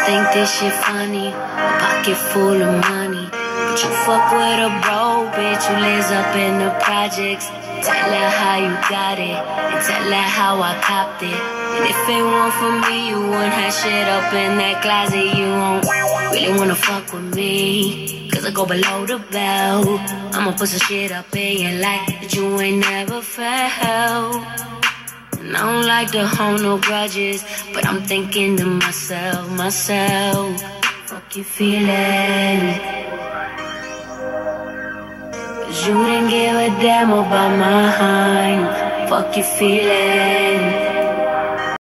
think this shit funny, a pocket full of money. But you fuck with a bro, bitch, who lives up in the projects. Tell her how you got it, and tell her how I copped it. And if it weren't for me, you wouldn't have shit up in that closet. You won't really wanna fuck with me, cause I go below the belt. I'ma put some shit up in your life that you ain't never felt. And I don't like to hold no grudges, but I'm thinking to myself, fuck your feelings. Cause you didn't give a damn about mine. Fuck your feelings.